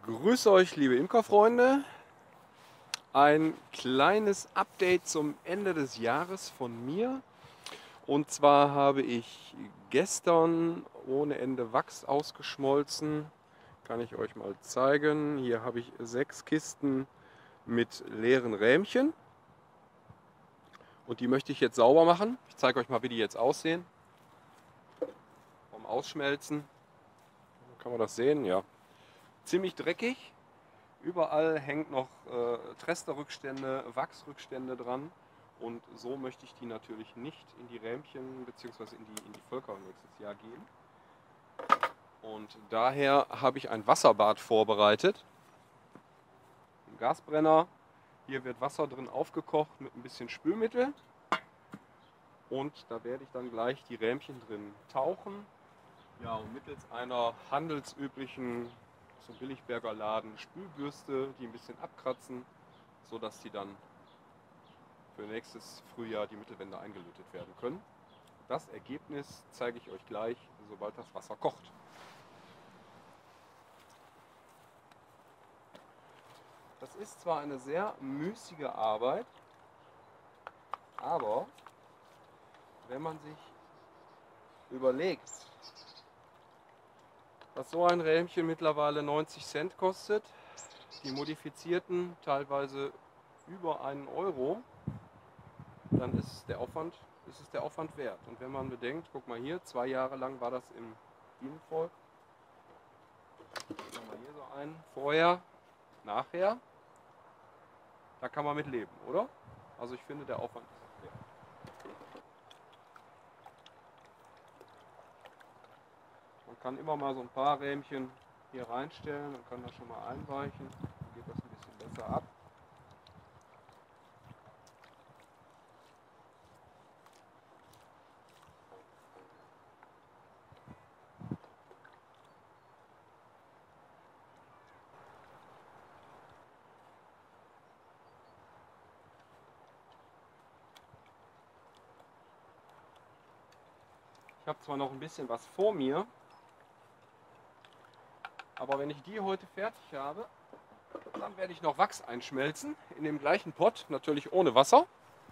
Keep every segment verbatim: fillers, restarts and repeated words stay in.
Grüße euch, liebe Imkerfreunde. Ein kleines Update zum Ende des Jahres von mir. Und zwar habe ich gestern ohne Ende Wachs ausgeschmolzen. Kann ich euch mal zeigen. Hier habe ich sechs Kisten mit leeren Rähmchen. Und die möchte ich jetzt sauber machen. Ich zeige euch mal, wie die jetzt aussehen. Vom Ausschmelzen. Kann man das sehen? Ja. Ziemlich dreckig. Überall hängt noch äh, Tresterrückstände, Wachsrückstände dran. Und so möchte ich die natürlich nicht in die Rähmchen bzw. in die, in die Völker nächstes Jahr geben. Und daher habe ich ein Wasserbad vorbereitet. Ein Gasbrenner. Hier wird Wasser drin aufgekocht mit ein bisschen Spülmittel. Und da werde ich dann gleich die Rähmchen drin tauchen. Ja, und mittels einer handelsüblichen, so Billigberger Laden, Spülbürste, die ein bisschen abkratzen, sodass die dann für nächstes Frühjahr die Mittelwände eingelötet werden können. Das Ergebnis zeige ich euch gleich, sobald das Wasser kocht. Das ist zwar eine sehr müßige Arbeit, aber wenn man sich überlegt, dass so ein Rähmchen mittlerweile neunzig Cent kostet, die modifizierten teilweise über einen Euro, dann ist der Aufwand, ist es der Aufwand wert. Und wenn man bedenkt, guck mal hier, zwei Jahre lang war das im Bienenvolk. Machen wir hier so einen, vorher, nachher, da kann man mit leben, oder? Also ich finde, der Aufwand ist es wert. Man kann immer mal so ein paar Rähmchen hier reinstellen und kann das schon mal einweichen, dann geht das ein bisschen besser ab. Ich habe zwar noch ein bisschen was vor mir, aber wenn ich die heute fertig habe, dann werde ich noch Wachs einschmelzen in dem gleichen Pott, natürlich ohne Wasser.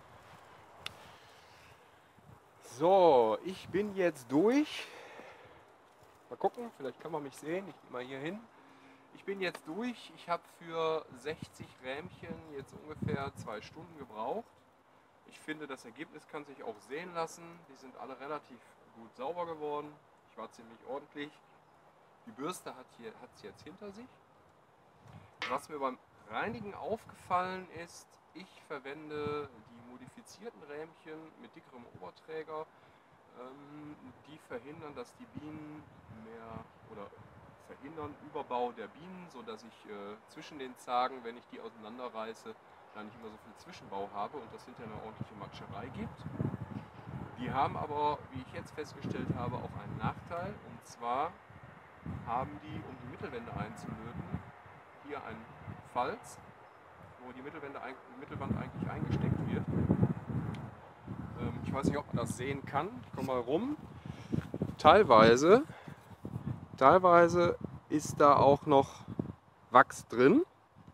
So, ich bin jetzt durch. Mal gucken, vielleicht kann man mich sehen. Ich gehe mal hier hin. Ich bin jetzt durch. Ich habe für sechzig Rähmchen jetzt ungefähr zwei Stunden gebraucht. Ich finde, das Ergebnis kann sich auch sehen lassen. Die sind alle relativ gut sauber geworden. Ich war ziemlich ordentlich. Die Bürste hat hier hat es jetzt hinter sich. Was mir beim Reinigen aufgefallen ist, ich verwende die modifizierten Rähmchen mit dickerem Oberträger. Ähm, die verhindern, dass die Bienen mehr oder verhindern Überbau der Bienen, sodass ich äh, zwischen den Zagen, wenn ich die auseinanderreiße, da nicht immer so viel Zwischenbau habe und das hinterher eine ordentliche Matscherei gibt. Die haben aber, wie ich jetzt festgestellt habe, auch einen Nachteil. Und zwar haben die, um die Mittelwände einzulöten, hier einen Falz, wo die Mittelwände, Mittelwand eigentlich eingesteckt wird. Ähm, ich weiß nicht, ob man das sehen kann. Ich komme mal rum. Teilweise, teilweise ist da auch noch Wachs drin.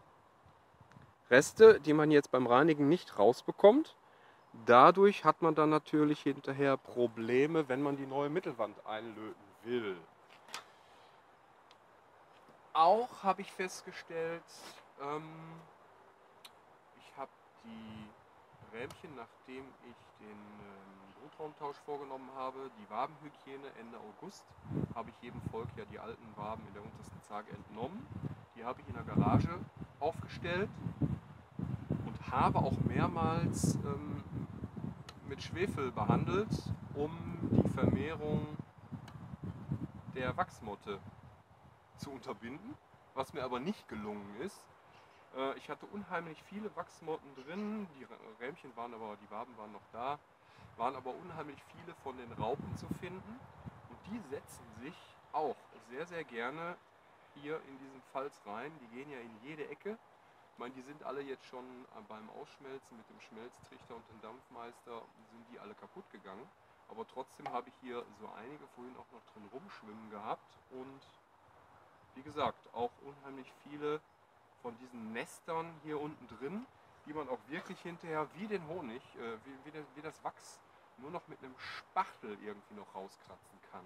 Reste, die man jetzt beim Reinigen nicht rausbekommt. Dadurch hat man dann natürlich hinterher Probleme, wenn man die neue Mittelwand einlöten will. Auch habe ich festgestellt, ähm, ich habe die Rähmchen, nachdem ich den ähm, Brutraumtausch vorgenommen habe, die Wabenhygiene Ende August, habe ich jedem Volk ja die alten Waben in der untersten Zage entnommen. Die habe ich in der Garage aufgestellt und habe auch mehrmals ähm, mit Schwefel behandelt, um die Vermehrung der Wachsmotte zu unterbinden, was mir aber nicht gelungen ist. Äh, ich hatte unheimlich viele Wachsmotten drin, die Rähmchen waren aber, die Waben waren noch da, waren aber unheimlich viele von den Raupen zu finden und die setzen sich auch sehr, sehr gerne hier in diesen Falz rein. Die gehen ja in jede Ecke. Ich meine, die sind alle jetzt schon beim Ausschmelzen mit dem Schmelztrichter und dem Dampfmeister, sind die alle kaputt gegangen. Aber trotzdem habe ich hier so einige vorhin auch noch drin rumschwimmen gehabt und wie gesagt, auch unheimlich viele von diesen Nestern hier unten drin, die man auch wirklich hinterher wie den Honig, äh, wie, wie, das, wie das Wachs, nur noch mit einem Spachtel irgendwie noch rauskratzen kann.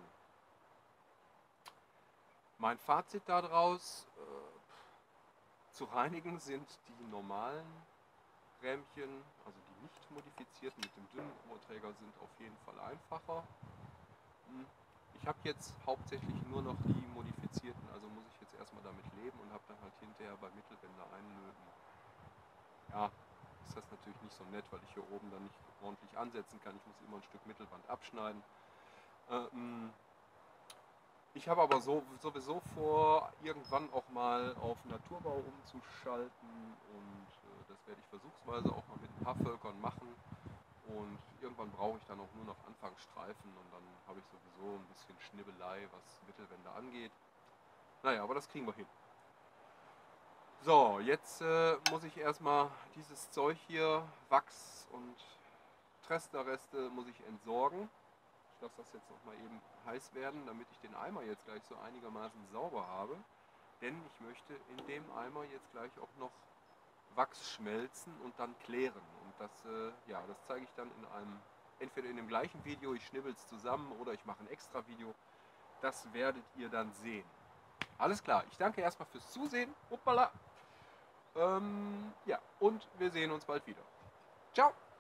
Mein Fazit daraus, äh, zu reinigen sind die normalen Rähmchen, also die nicht modifizierten mit dem dünnen Oberträger, sind auf jeden Fall einfacher. Ich habe jetzt hauptsächlich nur noch die modifizierten, also muss ich jetzt erstmal damit leben und habe dann halt hinterher bei Mittelwände einlöten. Ja, ist das natürlich nicht so nett, weil ich hier oben dann nicht ordentlich ansetzen kann. Ich muss immer ein Stück Mittelwand abschneiden. Ähm, ich habe aber so, sowieso vor, irgendwann auch mal auf Naturbau umzuschalten und äh, das werde ich versuchsweise auch mal mit ein paar Völkern machen. Und irgendwann brauche ich dann auch nur noch Anfangsstreifen und dann habe ich sowieso ein bisschen Schnibbelei, was Mittelwände angeht. Naja, aber das kriegen wir hin. So, jetzt äh, muss ich erstmal dieses Zeug hier, Wachs und Tresterreste, muss ich entsorgen. Ich lasse das jetzt noch mal eben heiß werden, damit ich den Eimer jetzt gleich so einigermaßen sauber habe. Denn ich möchte in dem Eimer jetzt gleich auch noch Wachs schmelzen und dann klären. Und das, äh, ja, das zeige ich dann in einem, entweder in dem gleichen Video, ich schnibbel es zusammen, oder ich mache ein extra Video. Das werdet ihr dann sehen. Alles klar, ich danke erstmal fürs Zusehen. Hoppala. Ähm, ja, und wir sehen uns bald wieder. Ciao!